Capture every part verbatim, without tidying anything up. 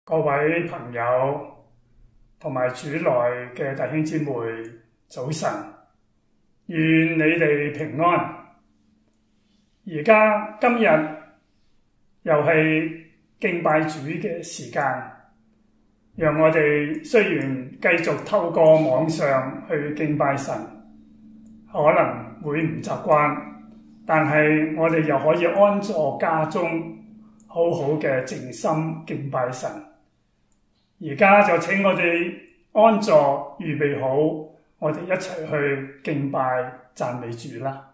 各位朋友同埋主內嘅弟兄姊妹，早晨，願你哋平安。而家今日又係敬拜主嘅時間，讓我哋雖然繼續透過網上去敬拜神，可能會唔習慣，但係我哋又可以安坐家中，好好嘅靜心敬拜神。而家就請我哋安坐，預備好，我哋一齊去敬拜讚美主啦。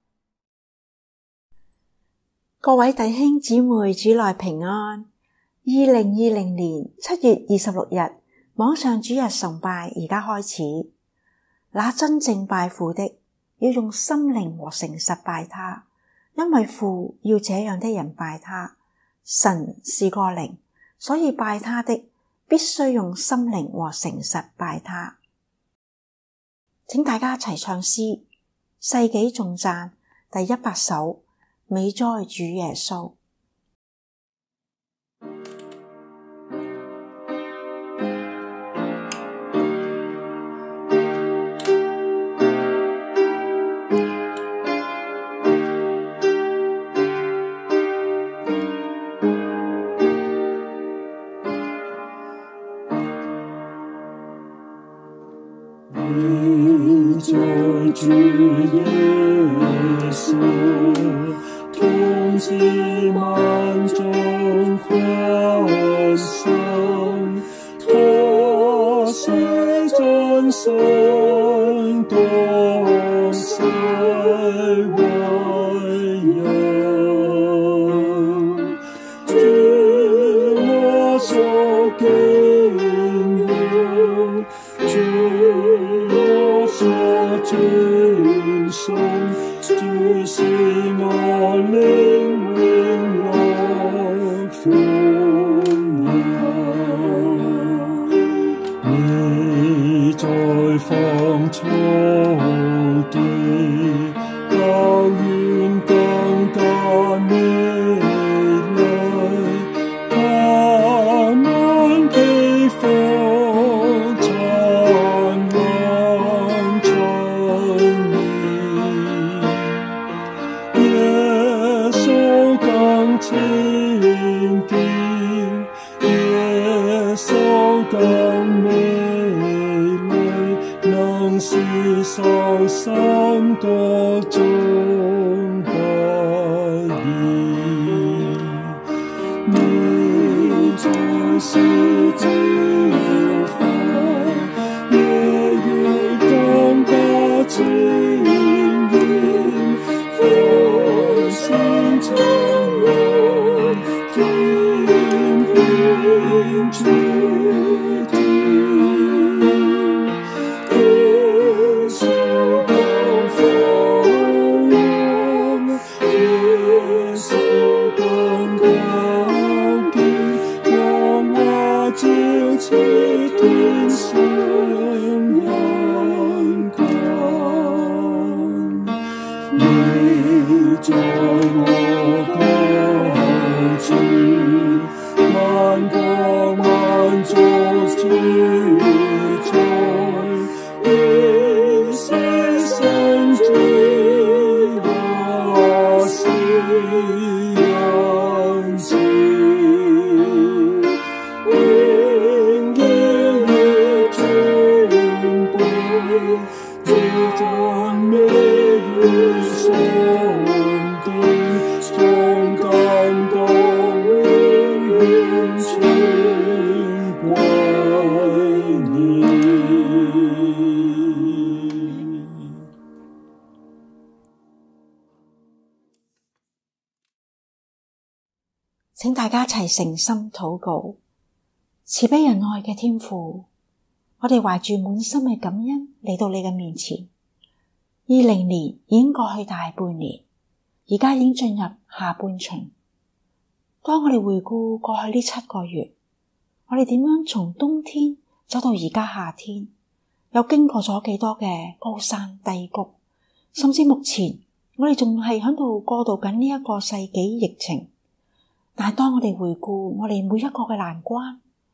各位弟兄姊妹，主內平安。二零二零年七月二十六日，網上主日崇拜而家開始。那真正拜父的，要用心靈和誠實拜他，因為父要這樣的人拜他。神是個靈，所以拜他的必須用心靈和誠實拜他。請大家一齊唱詩《世紀頌讚》第一百首，美哉主耶穌。 美哉主耶穌，統治萬眾群生，他是真神，當世為人，主我所敬仰，主我所尊崇，主是我靈永樂歡欣。你在芳草地，高原更加美麗，他們披風燦爛春意，耶穌更清潔，耶穌更美麗，能使受生各種不義。你在世照發，夜月更加鮮豔，歡聲찬揚，見證主天。耶穌更輝煌，耶穌更高潔，光華照徹天上人間。你在我高處，萬國萬族主宰，你是神主，我是人子，榮耀與尊貴，至讚美與崇敬，從感動永遠全歸你。 請大家一齊誠心禱告。慈悲仁愛嘅天父，我哋懷住滿心嘅感恩嚟到你嘅面前。二零年已經過去大半年，而家已經進入下半旬。當我哋回顧過去呢七個月，我哋點樣從冬天走到而家夏天，又經過咗幾多嘅高山低谷，甚至目前我哋仲係喺度過渡緊呢一個世紀疫情。但係當我哋回顧我哋每一個嘅難關，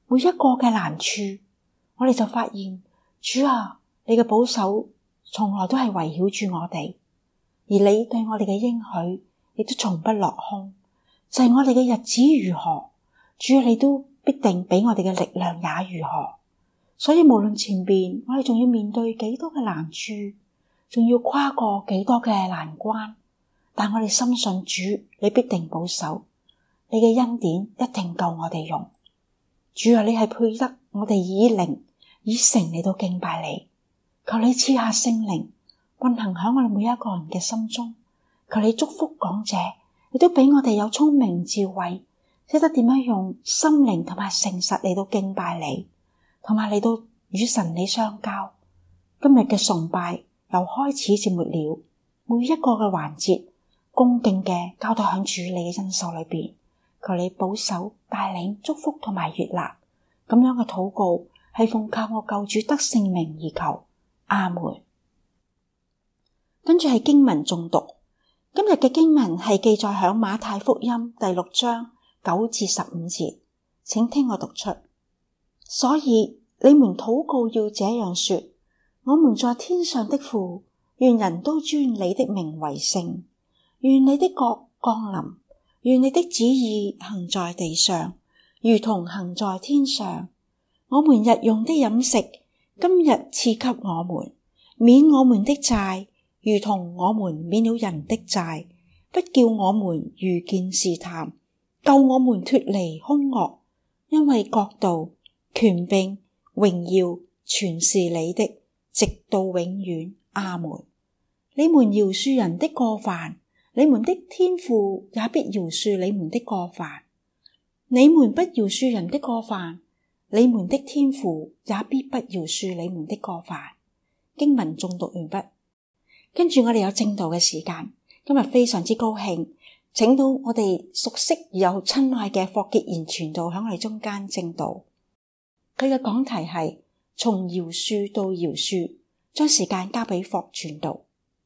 每一個嘅難處，我哋就發現，主啊，你嘅保守從來都係圍繞住我哋，而你對我哋嘅應許亦都從不落空。就係我哋嘅日子如何，主啊，你都必定俾我哋嘅力量也如何。所以無論前邊我哋仲要面對幾多嘅難處，仲要跨過幾多嘅難關，但我哋深信主，你必定保守，你嘅恩典一定夠我哋用。主啊，你係配得我哋以靈以誠嚟到敬拜你，求你賜下聖靈運行喺我哋每一個人嘅心中，求你祝福講者，亦都俾我哋有聰明智慧，識得點樣用心靈同埋誠實嚟到敬拜你，同埋嚟到與神你相交。今日嘅崇拜由開始至末了，每一個嘅環節恭敬嘅交到響主你嘅恩手裏邊，求你保守帶領祝福同埋悅納。咁樣嘅禱告係奉靠我救主得聖名而求，阿門。跟住係經文誦讀。今日嘅經文係記載響馬太福音第六章九至十五節，請聽我讀出。所以你們禱告要這樣說：我們在天上的父，願人都尊你的名為聖，願你的國降臨，願你的旨意行在地上，如同行在天上。我們日用的飲食，今日賜給我們，免我們的債，如同我們免了人的債，不叫我們遇見試探，救我們脫離兇惡，因為國度、權柄、榮耀全是你的，直到永遠。阿門。你們饒恕人的過犯，你們的天父也必饒恕你們的過犯；你們不饒恕人的過犯，你們的天父也必不饒恕你們的過犯。經文誦讀完畢。跟住我哋有證道嘅時間，今日非常之高興，請到我哋熟悉而又親愛嘅霍傑賢傳道喺我哋中間證道。佢嘅講題係從饒恕到饒恕，將時間交俾霍傳道。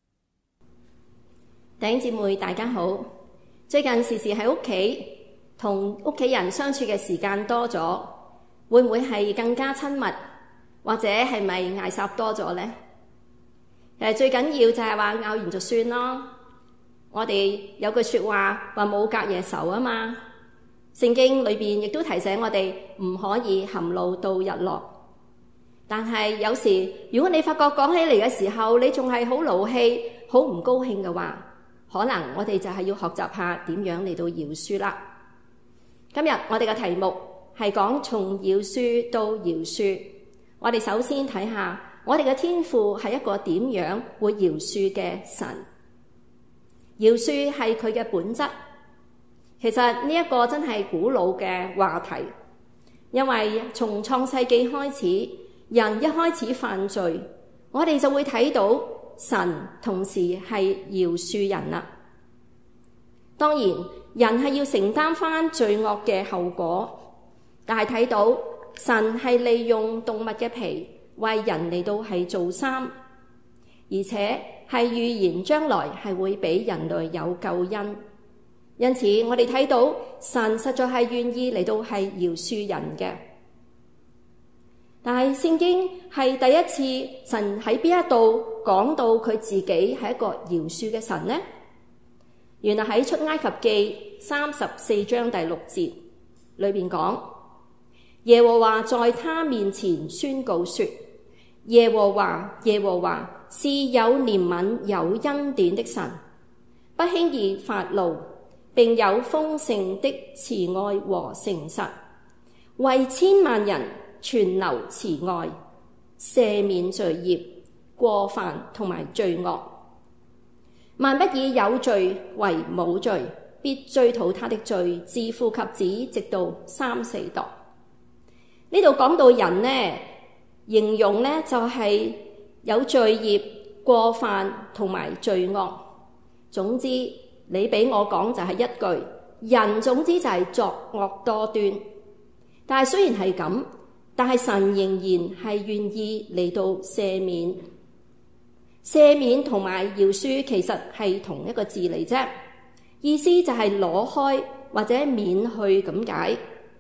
弟兄姊妹大家好，最近時時喺屋企同屋企人相處嘅時間多咗，會唔會係更加親密，或者係咪嗌霎多咗呢？誒，最緊要就係話拗完就算咯。我哋有句說話話冇隔夜仇啊嘛。聖經裏邊亦都提醒我哋唔可以含怒到日落。但係有時如果你發覺講起嚟嘅時候，你仲係好勞氣、好唔高興嘅話，可能我哋就係要學習下點樣嚟到饒恕啦。今日我哋嘅題目係講從饒恕到饒恕。我哋首先睇下我哋嘅天父係一個點樣會饒恕嘅神。饒恕係佢嘅本質。其實呢一個真係古老嘅話題，因為從創世紀開始，人一開始犯罪，我哋就會睇到神同時係饒恕人啦。當然，人係要承擔翻罪惡嘅後果，但係睇到神係利用動物嘅皮為人嚟到係做衫，而且係預言將來係會俾人類有救恩。因此我哋睇到神實在係願意嚟到係饒恕人嘅。但係聖經係第一次神喺邊一度講到佢自己係一個饒恕嘅神呢？原來喺出埃及記三十四章第六節裏邊講，耶和華在他面前宣告說：耶和華耶和華是有憐憫有恩典的神，不輕易發怒，並有豐盛的慈愛和誠實，為千萬人存留慈愛，赦免罪孽、過犯同埋罪惡。萬不以有罪為無罪，必追討他的罪，自父及子，直到三四代。呢度講到人呢，形容呢就係有罪孽、過犯同埋罪惡。總之你俾我講就係一句，人總之就係作惡多端。但係雖然係咁，但係神仍然係願意嚟到赦免。赦免同埋饒恕其實係同一個字嚟啫，意思就係攞開或者免去咁解。不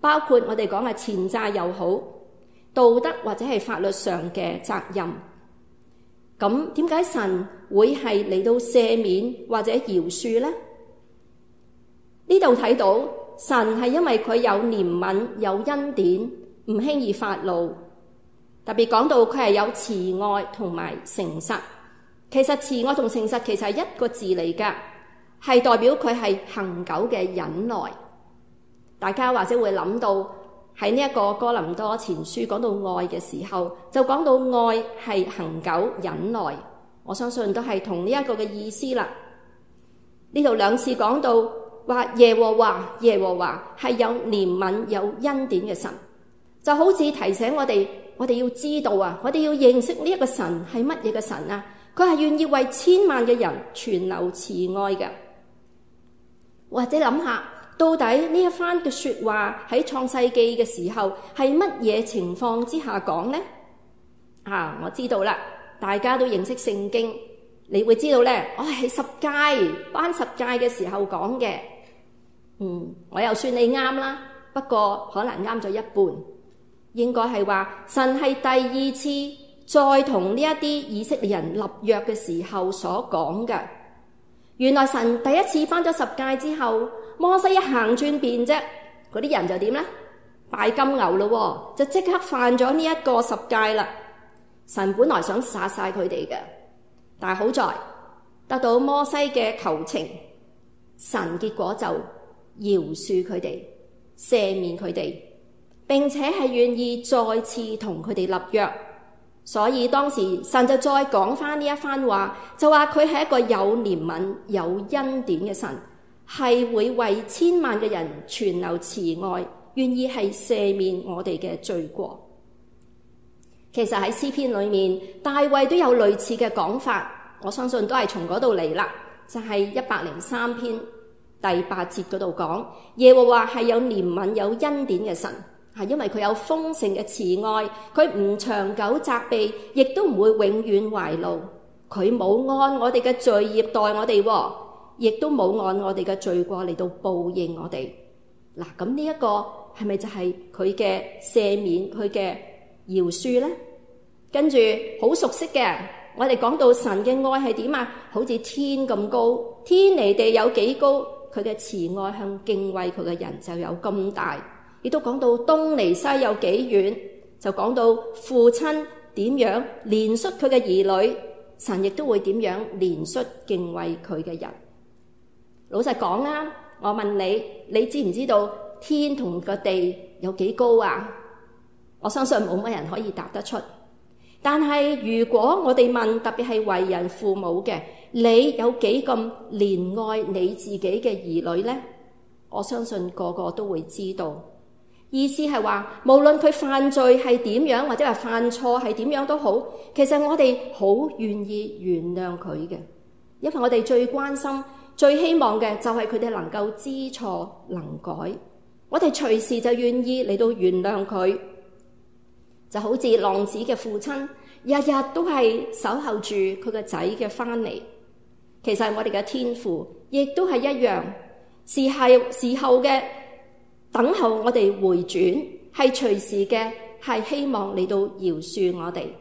包括我哋講嘅錢債又好，道德或者係法律上嘅責任。咁點解神會係嚟到赦免或者饒恕呢？呢度睇到神係因為佢有憐憫、有恩典，唔輕易發怒。特別講到佢係有慈愛同埋誠實。其實慈愛同誠實其實係一個字嚟㗎，係代表佢係恆久嘅忍耐。大家或者會諗到喺呢一個哥林多前書講到愛嘅時候，就講到愛係恆久忍耐。我相信都係同呢一個嘅意思啦。呢度兩次講到話耶和華，耶和華係有憐憫有恩典嘅神，就好似提醒我哋，我哋要知道啊，我哋要認識呢一個神係乜嘢嘅神啊？佢係願意為千萬嘅人存留慈愛嘅。或者諗下，到底呢一番嘅說話喺創世記嘅時候係乜嘢情況之下講呢？啊，我知道啦，大家都認識聖經，你會知道咧，我係十誡頒十誡嘅時候講嘅。嗯，我又算你啱啦，不過可能啱咗一半。應該係話神係第二次再同呢一啲以色列人立約嘅時候所講嘅。原來神第一次頒咗十誡之後，摩西一行轉變啫，嗰啲人就點呢？拜金牛咯，就即刻犯咗呢一個十誡啦。神本來想殺晒佢哋嘅，但係好在得到摩西嘅求情，神結果就饒恕佢哋，赦免佢哋，並且係願意再次同佢哋立約。所以當時神就再講翻呢一番話，就話佢係一個有憐憫有恩典嘅神，係會為千萬嘅人存留慈愛，願意係赦免我哋嘅罪過。其實喺詩篇裏面，大衛都有類似嘅講法，我相信都係從嗰度嚟啦，就係一百零三篇第八節嗰度講，耶和華係有憐憫有恩典嘅神，係因為佢有豐盛嘅慈愛，佢唔長久責備，亦都唔會永遠懷怒，佢冇按我哋嘅罪孽待我哋，亦都冇按我哋嘅罪過嚟到報應我哋。嗱，咁呢一個係咪就係佢嘅赦免，佢嘅饒恕呢？跟住好熟悉嘅，我哋講到神嘅愛係點啊？好似天咁高，天離地有幾高，佢嘅慈愛向敬畏佢嘅人就有咁大。亦都講到東離西有幾遠，就講到父親點樣憐恤佢嘅兒女，神亦都會點樣憐恤敬畏佢嘅人。老實講啊，我問你，你知唔知道天同個地有幾高啊？我相信冇乜人可以答得出。但係如果我哋問，特別係為人父母嘅，你有幾咁憐愛你自己嘅兒女呢？我相信個個都會知道。意思係話，無論佢犯罪係點樣，或者係犯錯係點樣都好，其實我哋好願意原諒佢嘅，因為我哋最關心、最希望嘅就係佢哋能夠知錯能改。我哋隨時就願意嚟到原諒佢，就好似浪子嘅父親，日日都係守候住佢個仔嘅翻嚟。其實我哋嘅天父亦都係一樣，時係時候嘅等候我哋回轉，係隨時嘅，係希望嚟到饒恕我哋。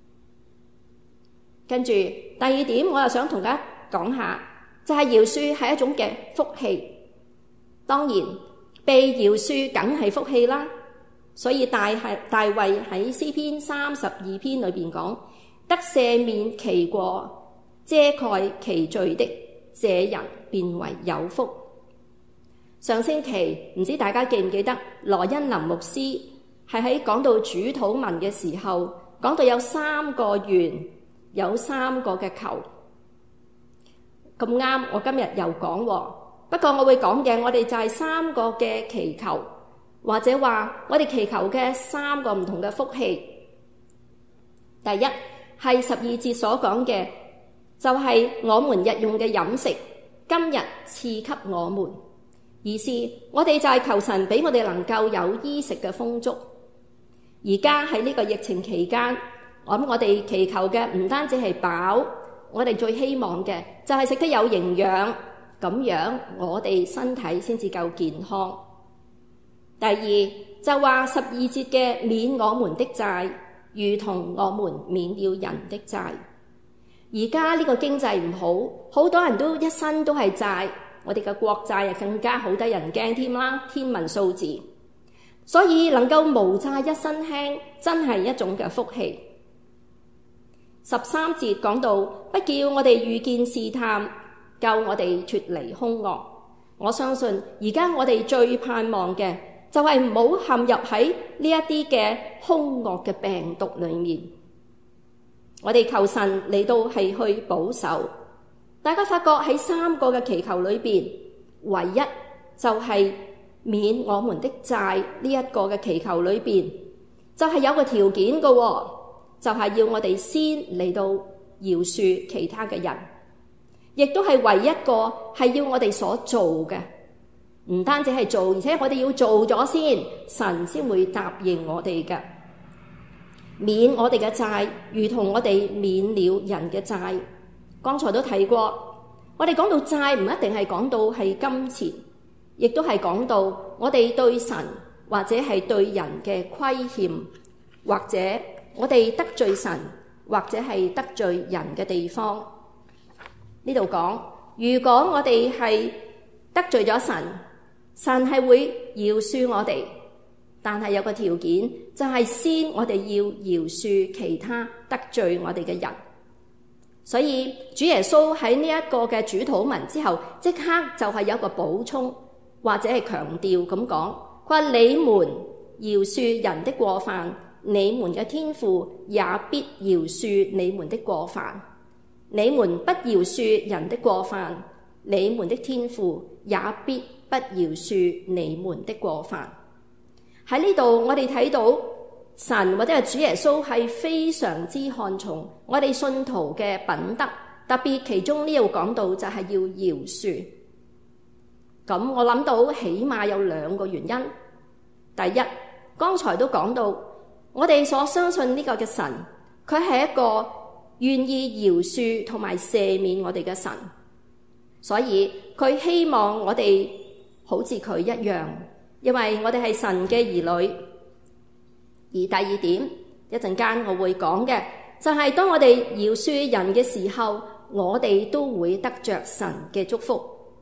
跟住第二點，我又想同大家講下，就係饒恕係一種嘅福氣。當然被饒恕梗係福氣啦。所以大係大衛喺詩篇三十二篇裏邊講，得赦免其過、遮蓋其罪的，這人便為有福。上星期唔知大家記唔記得羅恩林牧師係喺講到主禱文嘅時候，講到有三個願，有三個嘅求。咁啱我今日又講，不過我會講嘅，我哋就係三個嘅祈求，或者話我哋祈求嘅三個唔同嘅福氣。第一係十二節所講嘅，就係我們日用嘅飲食，今日賜給我們。意思我哋就係求神俾我哋能夠有衣食嘅豐足。而家喺呢個疫情期間，我諗我哋祈求嘅唔單止係飽，我哋最希望嘅就係食得有營養，咁樣我哋身體先至夠健康。 第二就話十二節嘅免我們的債，如同我們免了人的債。而家呢個經濟唔好，好多人都一身都係債，我哋嘅國債啊更加好得人驚添啦，天文數字。所以能夠無債一身輕，真係一種嘅福氣。十三節講到，不叫我哋遇見試探，救我哋脫離兇惡。我相信而家我哋最盼望嘅就係唔好陷入喺呢一啲嘅兇惡嘅病毒裏面。我哋求神嚟到係去保守。大家發覺喺三個嘅祈求裏邊，唯一就係免我們的債呢一個嘅祈求裏邊，就係有個條件嘅，就係要我哋先嚟到饒恕其他嘅人，亦都係唯一一個係要我哋所做嘅。唔單止係做，而且我哋要做咗先，神先會答應我哋嘅。免我哋嘅債，如同我哋免了人嘅債。剛才都提過，我哋講到債唔一定係講到係金錢，亦都係講到我哋對神或者係對人嘅虧欠，或者我哋得罪神或者係得罪人嘅地方。呢度講，如果我哋係得罪咗神，神係會饒恕我哋，但係有個條件，就係先我哋要饒恕其他得罪我哋嘅人。所以主耶穌喺呢一個嘅主禱文之後，即刻就係有一個補充或者係強調咁講，佢話你們饒恕人的過犯，你們嘅天父也必饒恕你們的過犯；你們不饒恕人的過犯，你們的天父也必不饒恕你們的過犯。喺呢度我哋睇到神或者係主耶穌係非常之看重我哋信徒嘅品德，特別其中呢度講到就係要饒恕。咁我諗到起碼有兩個原因。第一，剛才都講到我哋所相信呢個嘅神，佢係一個願意饒恕同埋赦免我哋嘅神，所以佢希望我哋好似佢一樣，因為我哋係神嘅兒女。而第二點，一陣間我會講嘅，就係當我哋饒恕人嘅時候，我哋都會得着神嘅祝福。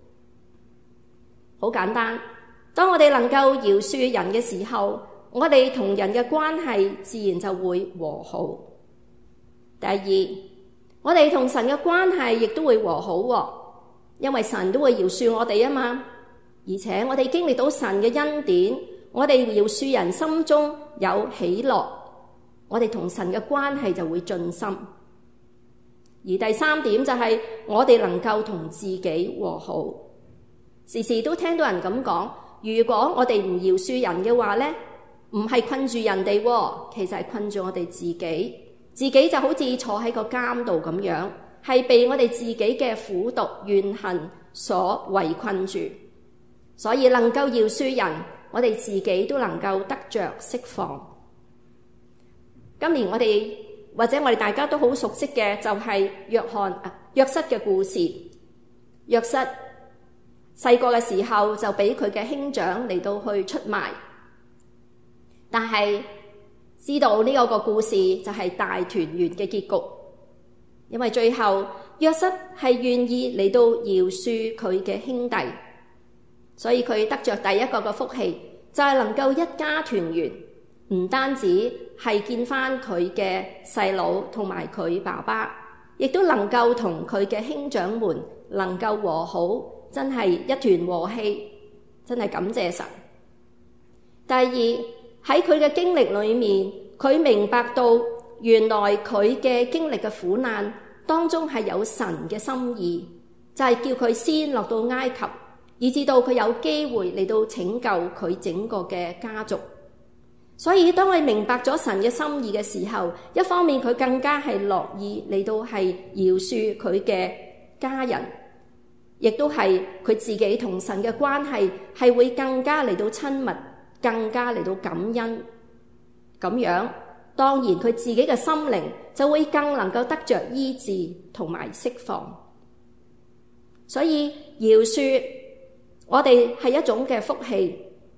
好簡單，當我哋能夠饒恕人嘅時候，我哋同人嘅關係自然就會和好。第二，我哋同神嘅關係亦都會和好，因為神都會饒恕我哋啊嘛。而且我哋經歷到神嘅恩典，我哋饒恕人心中有喜樂，我哋同神嘅關係就會進深。而第三點就係我哋能夠同自己和好。時時都聽到人咁講，如果我哋唔饒恕人嘅話呢，唔係困住人哋，其實係困住我哋自己。自己就好似坐喺個監度咁樣，係被我哋自己嘅苦毒怨恨所圍困住。所以能夠饒恕人，我哋自己都能夠得着釋放。今年我哋或者我哋大家都好熟悉嘅就係約翰啊約瑟嘅故事。約瑟細個嘅時候就俾佢嘅兄長嚟到去出賣，但係知道呢個個故事就係大團圓嘅結局，因為最後約瑟係願意嚟到饒恕佢嘅兄弟，所以佢得着第一個嘅福氣，就係能夠一家團圓，唔單止係見翻佢嘅細佬同埋佢爸爸，亦都能夠同佢嘅兄長們能夠和好，真係一團和氣，真係感謝神。第二，喺佢嘅經歷裏面，佢明白到原來佢嘅經歷嘅苦難當中係有神嘅心意，就係叫佢先落到埃及，以至到佢有機會嚟到拯救佢整個嘅家族。所以當佢明白咗神嘅心意嘅時候，一方面佢更加係樂意嚟到係饒恕佢嘅家人，亦都係佢自己同神嘅關係係會更加嚟到親密，更加嚟到感恩。咁樣當然佢自己嘅心靈就會更能夠得着醫治同埋釋放。所以饒恕我哋係一種嘅福氣，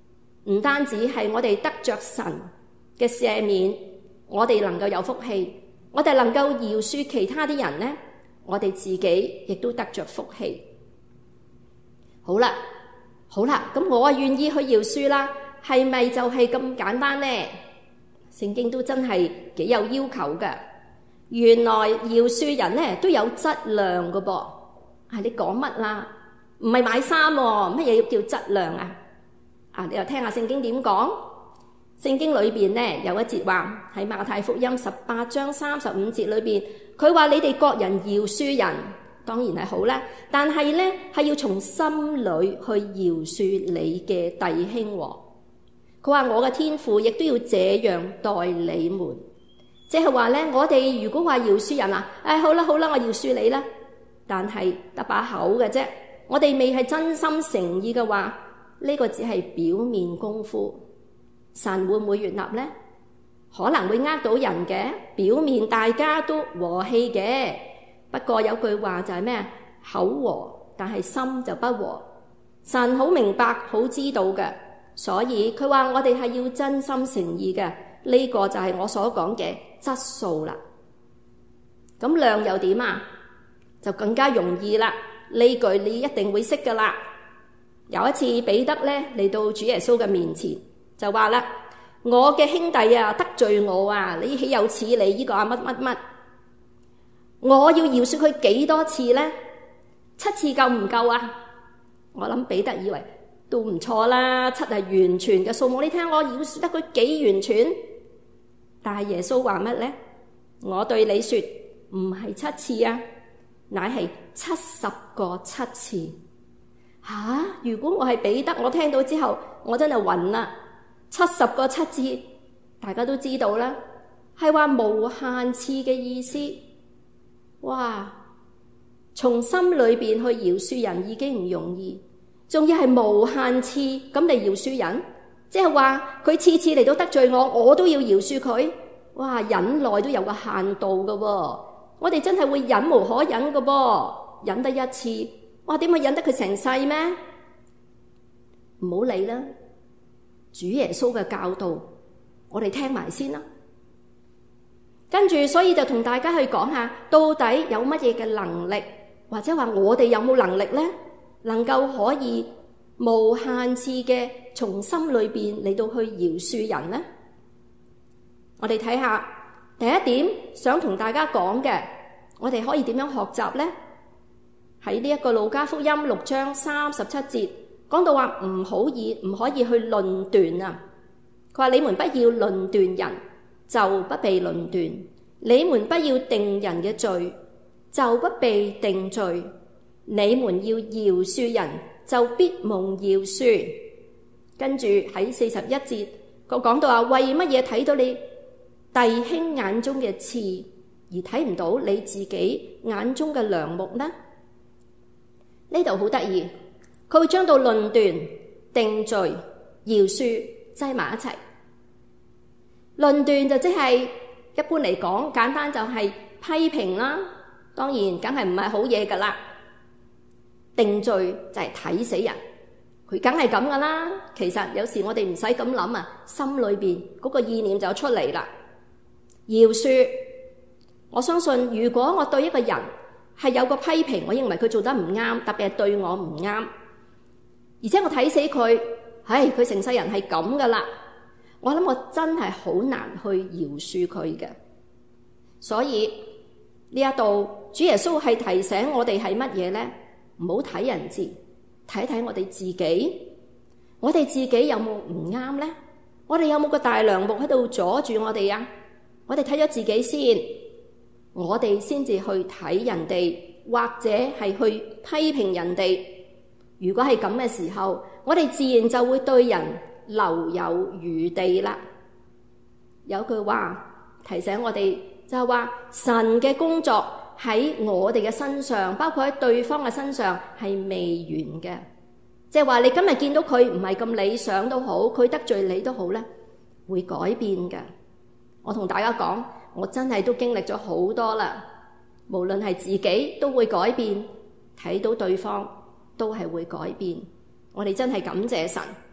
唔單止係我哋得着神嘅赦免，我哋能夠有福氣，我哋能夠饒恕其他啲人呢，我哋自己亦都得着福氣。好啦，好啦，咁我啊願意去饒恕啦，係咪就係咁簡單呢？聖經都真係幾有要求㗎。原來饒恕人呢都有質量㗎噃。係你講乜啦？唔係買衫喎，乜嘢要叫質量啊？啊，你又聽下聖經點講？聖經裏邊呢有一節話喺馬太福音十八章三十五節裏邊，佢話你哋各人饒恕人，當然係好啦，但係呢係要從心裏去饒恕你嘅弟兄喎。佢話我嘅天父亦都要這樣待你們，即係話呢，我哋如果話饒恕人啊，誒好啦好啦，我饒恕你啦，但係得把口嘅啫，我哋未係真心誠意嘅話，呢個只係表面功夫，神會唔會悅納呢？可能會呃到人嘅，表面大家都和氣嘅，不過有句話就係咩？口和，但係心就不和。神好明白，好知道嘅，所以佢話我哋係要真心誠意嘅，呢個就係我所講嘅質素啦。咁量又點啊？就更加容易啦，呢句你一定會識噶啦。有一次彼得咧嚟到主耶穌嘅面前，就話啦：我嘅兄弟啊得罪我啊，你豈有此理？呢個啊乜乜乜，我要饒恕佢幾多次呢？七次夠唔夠啊？我諗彼得以為都唔錯啦，七係完全嘅數目。你聽我饒恕得佢幾完全？但係耶穌話乜呢？我對你說，唔係七次啊，乃係七十個七次。吓、啊！如果我係彼得，我聽到之後，我真係暈啦。七十個七次，大家都知道啦，係話無限次嘅意思。哇！從心裏邊去饒恕人已經唔容易，仲要係無限次咁嚟饒恕人，即係話佢次次嚟到得罪我，我都要饒恕佢。哇！忍耐都有個限度噶喎，我哋真係會忍無可忍噶噃，忍得一次。哇！點會忍得佢成世咩？唔好理啦，主耶穌嘅教導，我哋聽埋先啦。跟住，所以就同大家去講下，到底有乜嘢嘅能力，或者話我哋有冇能力呢？能夠可以無限次嘅從心裏邊嚟到去饒恕人呢？我哋睇下第一點，想同大家講嘅，我哋可以點樣學習呢？喺呢一個路加福音六章三十七節講到話唔好以唔可以去論斷啊！佢話你們不要論斷人，就不被論斷；你們不要定人嘅罪，就不被定罪；你們要饒恕人，就必蒙饒恕。跟住喺四十一節，佢講到話為乜嘢睇到你弟兄眼中嘅刺，而睇唔到你自己眼中嘅梁木呢？呢度好得意，佢會將到論斷、定罪、饒恕擠埋一齊。論斷就即係一般嚟講，簡單就係批評啦，當然梗係唔係好嘢噶啦。定罪就係睇死人，佢梗係咁噶啦。其實有時我哋唔使咁諗啊，心裏邊嗰個意念就出嚟啦。饒恕，我相信如果我對一個人係有個批評，我認為佢做得唔啱，特別係對我唔啱，而且我睇死佢，唉，佢成世人係咁噶啦，我諗我真係好難去饒恕佢嘅。所以呢一度主耶穌係提醒我哋係乜嘢呢？唔好睇人字，睇睇我哋自己，我哋自己有冇唔啱呢？我哋有冇個大梁木喺度阻住我哋啊？我哋睇咗自己先，我哋先至去睇人哋，或者係去批評人哋。如果係咁嘅時候，我哋自然就會對人留有餘地啦。有句話提醒我哋，就係話神嘅工作喺我哋嘅身上，包括喺對方嘅身上係未完嘅。即係話你今日見到佢唔係咁理想都好，佢得罪你都好咧，會改變嘅。我同大家講，我真係都經歷咗好多啦，無論係自己都會改變，睇到對方都係會改變。我哋真係感謝神。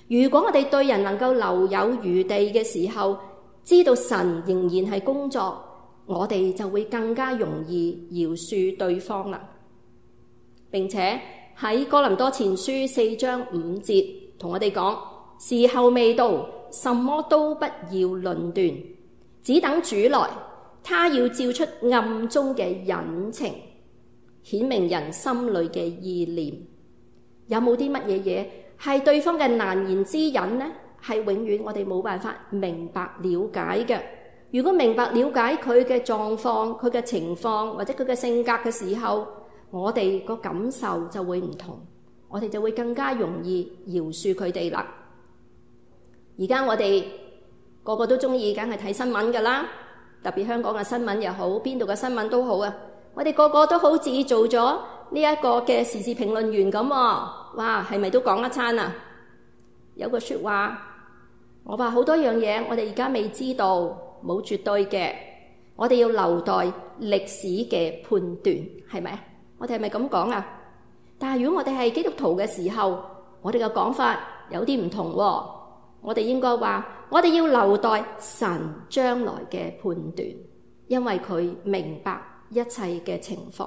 如果我哋對人能夠留有餘地嘅時候，知道神仍然係工作，我哋就會更加容易饒恕對方啦。並且喺哥林多前書四章五節同我哋講，時候未到，什麼都不要論斷，只等主來，他要照出暗中嘅隱情，顯明人心裏嘅意念。有冇啲乜嘢嘢係對方嘅難言之隱呢？係永遠我哋冇辦法明白了解嘅。如果明白了解佢嘅狀況、佢嘅情況或者佢嘅性格嘅時候，我哋個感受就會唔同，我哋就會更加容易饒恕佢哋啦。而家我哋個個都中意梗係睇新聞㗎啦，特別香港嘅新聞又好，邊度嘅新聞都好啊。我哋個個都好似做咗呢一個嘅時事評論員咁喎，哇，係咪都講一餐啊？有個説話，我話好多樣嘢，我哋而家未知道，冇絕對嘅，我哋要留待歷史嘅判斷，係咪？我哋係咪咁講啊？但係如果我哋係基督徒嘅時候，我哋嘅講法有啲唔同喎。我哋應該話，我哋要留待神將來嘅判斷，因為佢明白一切嘅情況。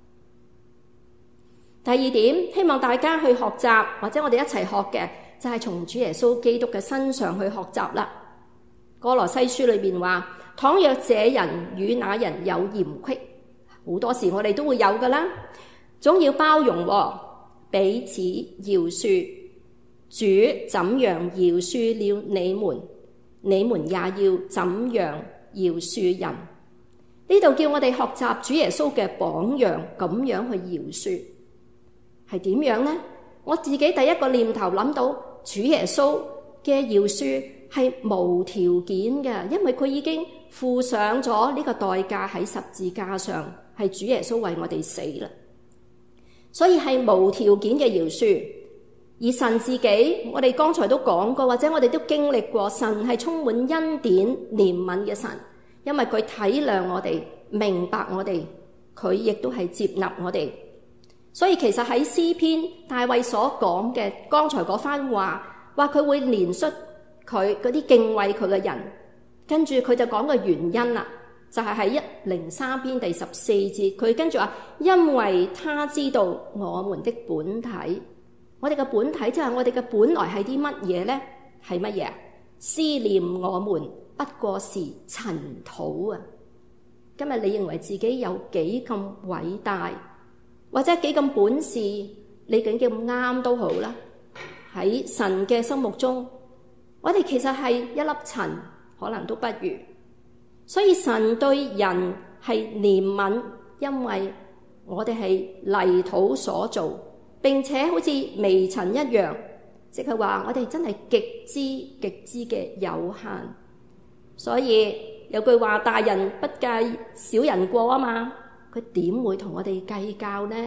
第二點，希望大家去學習，或者我哋一齊學嘅，就係從主耶穌基督嘅身上去學習啦。歌羅西書裏邊話，倘若這人與那人有嫌隙，好多時我哋都會有噶啦，總要包容，彼此饒恕。主怎樣饒恕了你們，你們也要怎樣饒恕人。呢度叫我哋學習主耶穌嘅榜樣，咁樣去饒恕。係點樣呢？我自己第一個念頭諗到主耶穌嘅饒恕係無條件嘅，因為佢已經付上咗呢個代價喺十字架上，係主耶穌為我哋死啦，所以係無條件嘅饒恕。而神自己，我哋剛才都講過，或者我哋都經歷過，神係充滿恩典憐憫嘅神，因為佢體諒我哋，明白我哋，佢亦都係接納我哋。所以其實喺詩篇大衛所講嘅剛才嗰番話，話佢會憐恤佢嗰啲敬畏佢嘅人，跟住佢就講個原因啦，就係喺一零三篇第十四節，佢跟住話，因為他知道我們的本體。我哋嘅本體即係我哋嘅本來係啲乜嘢呢？係乜嘢？思念我們不過是塵土啊！今日你認為自己有幾咁偉大，或者幾咁本事，你幾咁啱都好啦。喺神嘅心目中，我哋其實係一粒塵，可能都不如。所以神對人係憐憫，因為我哋係泥土所造。並且好似微塵一樣，即係話我哋真係極之極之嘅有限。所以有句話，大人不計小人過啊嘛，佢點會同我哋計較呢？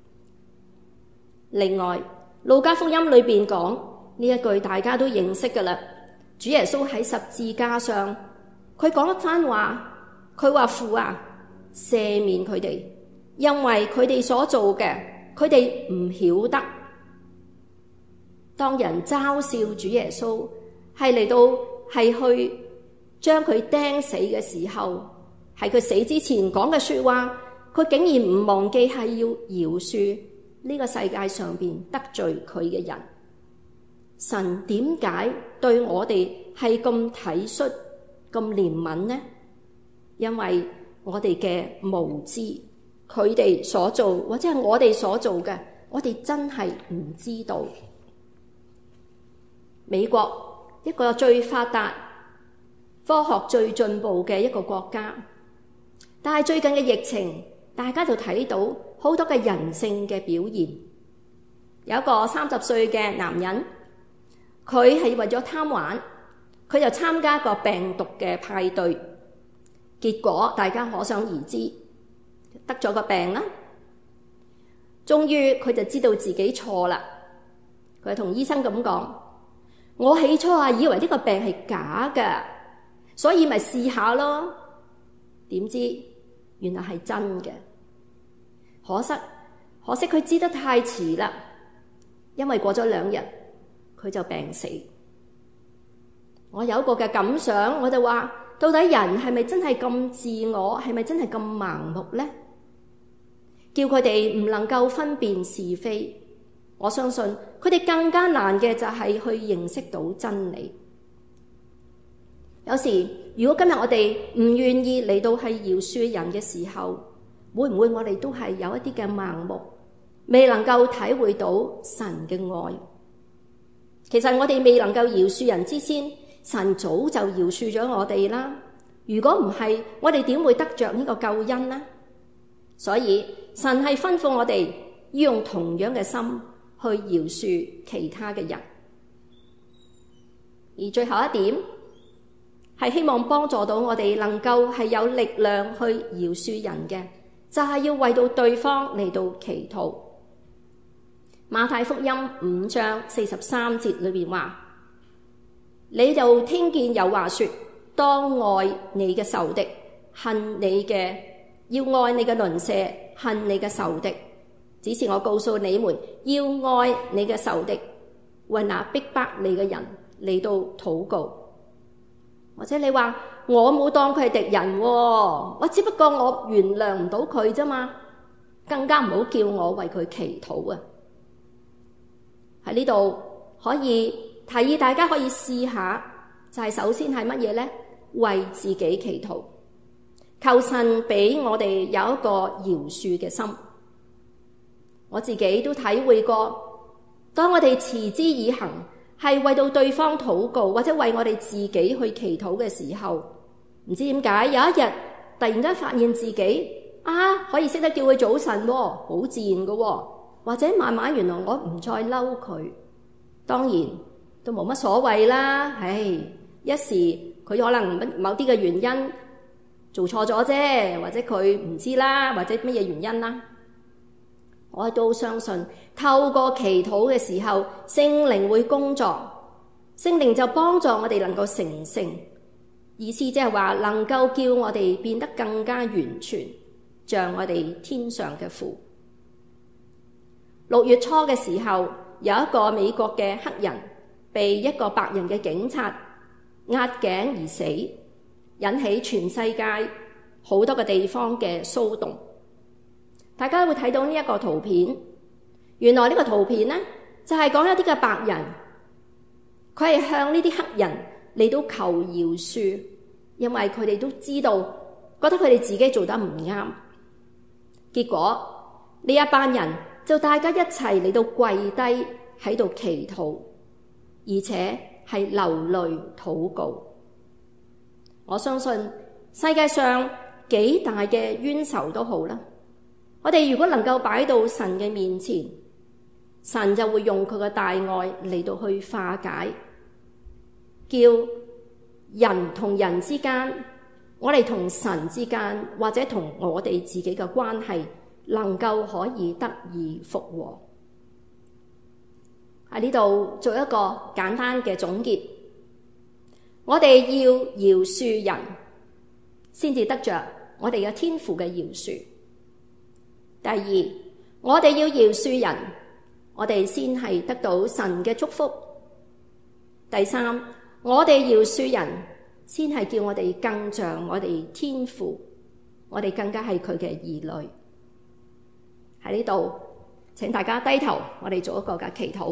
另外，路加福音裏邊講呢一句大家都認識噶啦，主耶穌喺十字架上，佢講一番話，佢話父啊，赦免佢哋，因為佢哋所做嘅，佢哋唔曉得。當人嘲笑主耶穌，係嚟到係去將佢釘死嘅時候，係佢死之前講嘅說話，佢竟然唔忘記係要饒恕呢個世界上邊得罪佢嘅人。神點解對我哋係咁體恤、咁憐憫呢？因為我哋嘅無知，佢哋所做或者係我哋所做嘅，我哋真係唔知道。美國一個最發達、科學最進步嘅一個國家，但係最近嘅疫情，大家就睇到好多嘅人性嘅表現。有一個三十歲嘅男人，佢係為咗貪玩，佢就參加個病毒嘅派對，結果大家可想而知，得咗個病啦。終於佢就知道自己錯啦，佢同醫生咁講：我起初啊以為呢個病係假嘅，所以咪試下咯。點知原來係真嘅。可惜可惜佢知得太遲啦，因為過咗兩日， 佢就病死。我有一個嘅感想，我就話，到底人係咪真係咁自我，係咪真係咁盲目呢？叫佢哋唔能夠分辨是非，我相信佢哋更加難嘅就係去認識到真理。有時如果今日我哋唔願意嚟到係饒恕人嘅時候，會唔會我哋都係有一啲嘅盲目，未能夠體會到神嘅愛？其實我哋未能夠饒恕人之先，神早就饒恕咗我哋啦。如果唔係，我哋點會得着呢個救恩呢？所以神係吩咐我哋要用同樣嘅心去饒恕其他嘅人。而最後一點係希望幫助到我哋能夠係有力量去饒恕人嘅，就係要為到對方嚟到祈禱。馬太福音五章四十三節裏邊話，你就聽見有話說，當愛你嘅仇敵，恨你嘅，要愛你嘅鄰舍，恨你嘅仇敵。只是我告訴你們，要愛你嘅仇敵，為那逼迫你嘅人嚟到禱告。或者你話我冇當佢係敵人喎，我只不過我原諒唔到佢啫嘛，更加唔好叫我為佢祈禱啊！喺呢度可以提議大家可以試下，就係首先係乜嘢呢？為自己祈禱，求神俾我哋有一個饒恕嘅心。我自己都體會過，當我哋持之以恆，係為到對方禱告，或者為我哋自己去祈禱嘅時候，唔知點解有一日突然間發現自己啊，可以識得叫佢早晨喎，好自然㗎喎，或者慢慢原來我唔再嬲佢，當然都冇乜所謂啦。唉，一時佢可能某啲嘅原因做錯咗啫，或者佢唔知啦，或者乜嘢原因啦。我都相信透過祈禱嘅時候，聖靈會工作，聖靈就幫助我哋能夠成聖，意思即係話能夠叫我哋變得更加完全，像我哋天上嘅父。六月初嘅時候，有一個美國嘅黑人被一個白人嘅警察壓頸而死，引起全世界好多個地方嘅騷動。大家會睇到呢一個圖片，原來呢個圖片呢，就係講一啲嘅白人，佢係向呢啲黑人嚟到求饒恕，因為佢哋都知道，覺得佢哋自己做得唔啱。結果呢一班人就大家一齊嚟到跪低喺度祈禱，而且係流淚禱告。我相信世界上幾大嘅冤仇都好啦，我哋如果能夠擺到神嘅面前，神就會用佢嘅大愛嚟到去化解，叫人同人之間，我哋同神之間，或者同我哋自己嘅關係，能夠可以得以復和。喺呢度做一個簡單嘅總結，我哋要饒恕人，先至得着我哋嘅天父嘅饒恕。第二，我哋要饒恕人，我哋先係得到神嘅祝福。第三，我哋饒恕人，先係叫我哋更像我哋天父，我哋更加係佢嘅兒女。喺呢度，請大家低頭，我哋做一個嘅祈禱。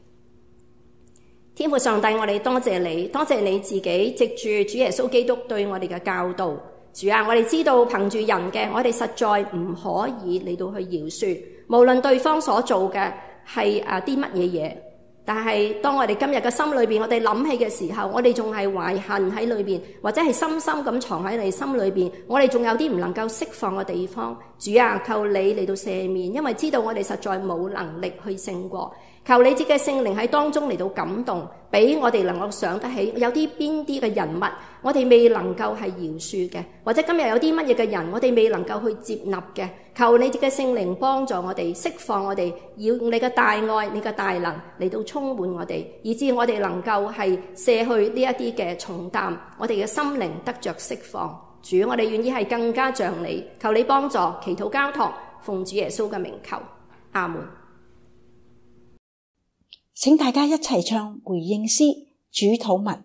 天父上帝，我哋多謝你，多謝你自己藉住主耶穌基督對我哋嘅教導。主啊，我哋知道憑住人嘅，我哋實在唔可以嚟到去饒恕，無論對方所做嘅係啊啲乜嘢嘢。但係當我哋今日嘅心裏邊，我哋諗起嘅時候，我哋仲係懷恨喺裏邊，或者係深深咁藏喺你心裏邊，我哋仲有啲唔能夠釋放嘅地方。主啊，求你嚟到赦免，因為知道我哋實在冇能力去勝過。求你自己嘅聖靈喺當中嚟到感動，俾我哋能夠想得起有啲邊啲嘅人物，我哋未能夠係饒恕嘅，或者今日有啲乜嘢嘅人，我哋未能夠去接納嘅。求你自己嘅聖靈幫助我哋，釋放我哋，要用你嘅大愛、你嘅大能嚟到充滿我哋，以致我哋能夠係卸去呢一啲嘅重擔，我哋嘅心靈得着釋放。主，我哋願意係更加像你，求你幫助，祈禱交託，奉主耶穌嘅名求，阿門。 請大家一齊唱回應詩主禱文。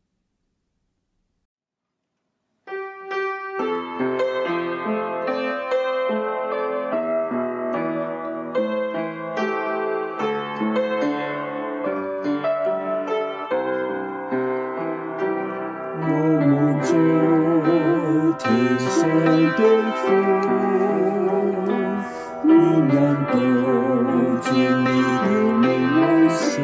我們在天上的父，願人都尊你的名為聖，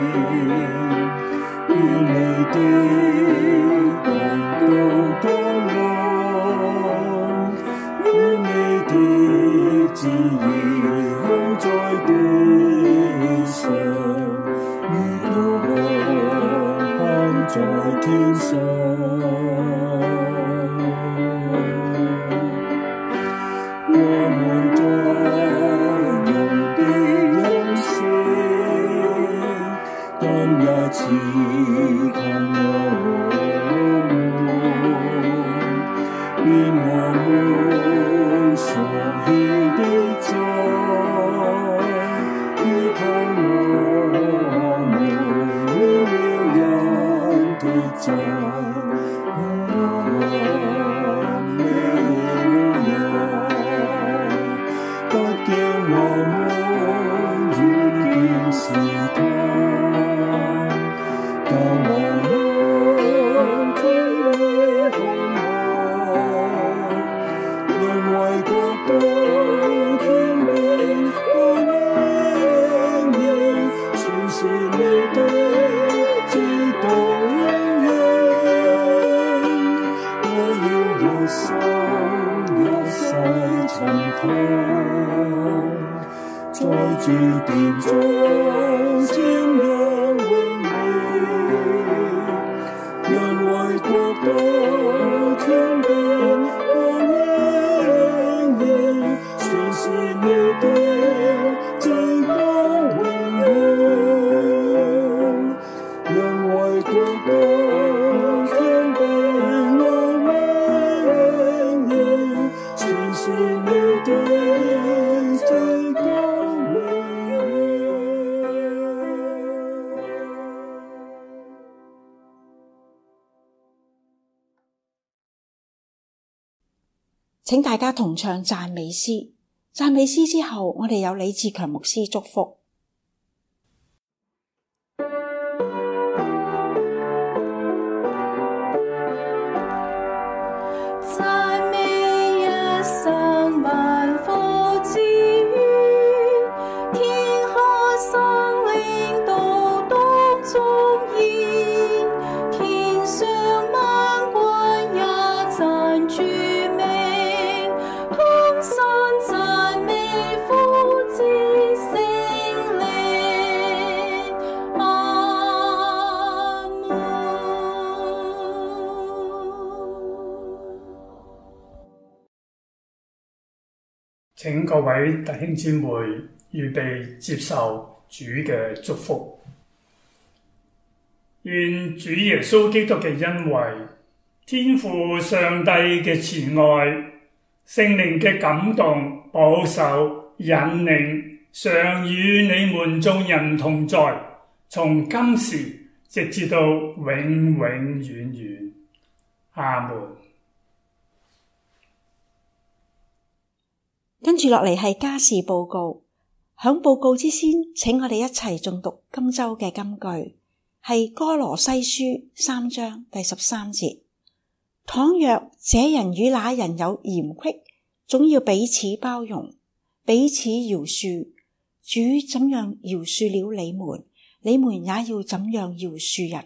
願你的國度降臨，願你的旨意行在地上，如同行在天上。我們將用的飲食，今日賜給我們，願我們所獻的祭，如同我們了人的祭。在主殿中瞻仰榮耀，人為國度權柄和榮耀，全是你的至高榮耀，人為國度權柄和榮耀，全是你的至高。 請大家同唱讚美詩。讚美詩之後，我哋有李志強牧師祝福。 讚美一生萬福之源，天下生靈都當中現，天上萬軍也讚主名，同心讚美父子聖靈。阿門。 請各位弟兄姊妹預備接受主嘅祝福。願主耶穌基督嘅恩惠、天父上帝嘅慈愛、聖靈嘅感動、保守、引領，常與你們眾人同在，從今時直至到永永遠遠。阿門。 跟住落嚟係家事報告。響報告之先，請我哋一齊誦讀今周嘅金句，係歌羅西書三章第十三節。倘若這人與那人有嫌隙，總要彼此包容，彼此饒恕。主怎樣饒恕了你們，你們也要怎樣饒恕人。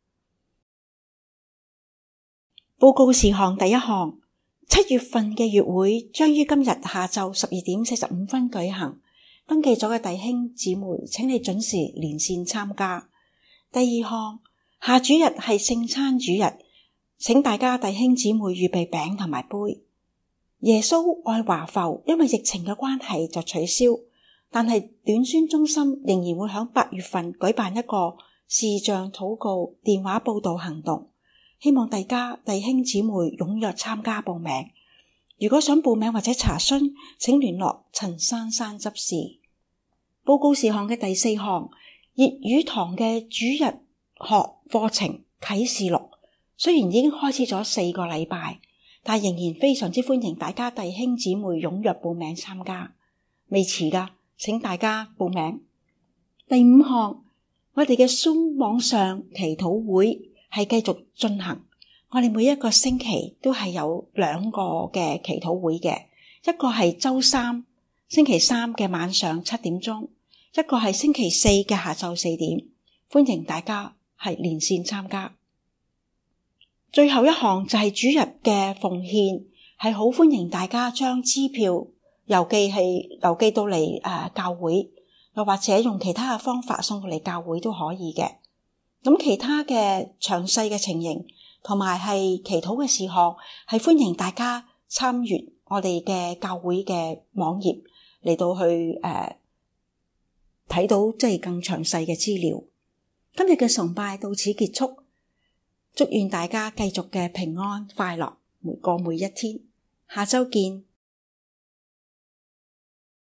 報告事項第一項，七月份嘅月會將於今日下晝十二點四十五分舉行。登記咗嘅弟兄姊妹，請你準時連線參加。第二項，下主日係聖餐主日，請大家弟兄姊妹預備餅同埋杯。耶穌愛華埠因為疫情嘅關係就取消，但係短宣中心仍然會響八月份舉辦一個視像禱告、電話報道行動，希望大家弟兄姊妹踴躍參加報名。如果想報名或者查詢，請聯絡陳珊珊執事。報告事項嘅第四項， 粵語堂嘅主日學課程啟示錄雖然已經開始咗四個禮拜，但仍然非常之歡迎大家弟兄姊妹踴躍報名參加，未遲㗎，請大家報名。第五項，我哋嘅 Zoom 網上祈禱會係繼續進行，我哋每一個星期都係有兩個嘅祈禱會嘅，一個係周三星期三嘅晚上七點鐘，一個係星期四嘅下晝四點，歡迎大家係連線參加。最後一項就係主日嘅奉獻，係好歡迎大家將支票郵寄係郵寄到嚟誒、呃、教會，又或者用其他嘅方法送到嚟教會都可以嘅。咁其他嘅詳細嘅情形同埋係祈禱嘅事項，係歡迎大家參閱我哋嘅教會嘅網頁嚟到去誒睇、呃、到即係更詳細嘅資料。今日嘅崇拜到此結束，祝願大家繼續嘅平安快樂，每過每一天。下週見。